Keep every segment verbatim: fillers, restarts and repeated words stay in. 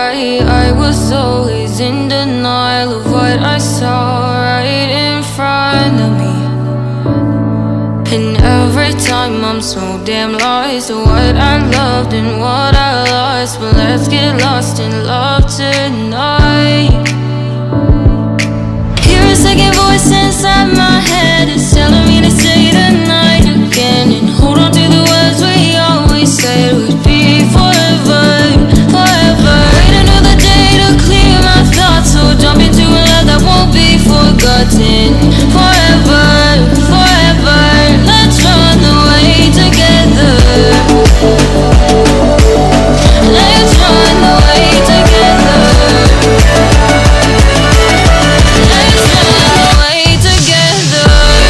right. I was always in denial of what I saw right in front of me. And every time I'm so damn lost to what I loved and what I lost. But let's get lost in love tonight. Hear a second voice inside my head, it's telling me to stay the night again and hold on to the words we always said would be forever, forever. Wait another day to clear my thoughts, so jump into a love that won't be forgotten. Forever, forever, let's run away together. Let's run away together. Let's run away together.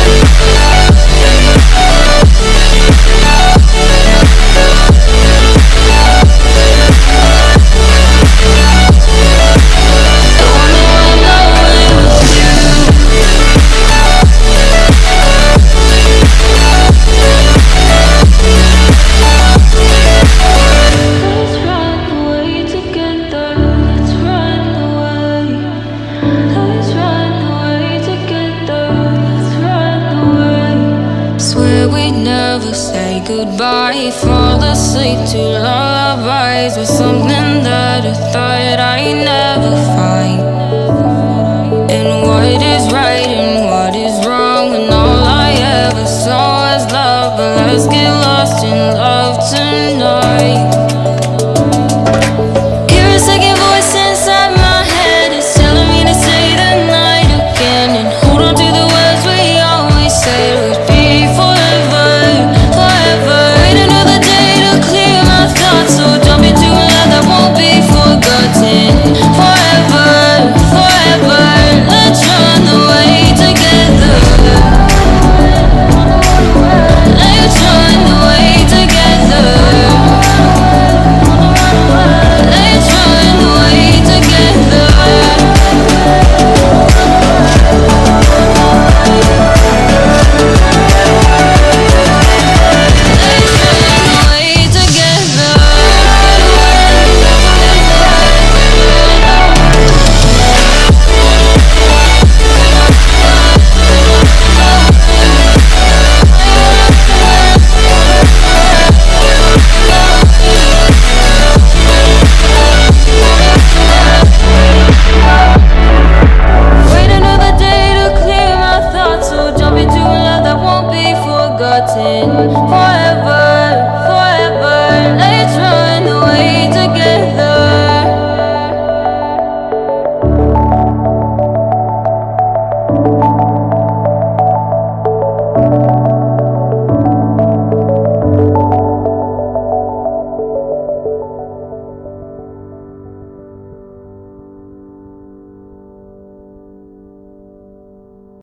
Goodbye, fall asleep to lullabies with something that I thought I never found.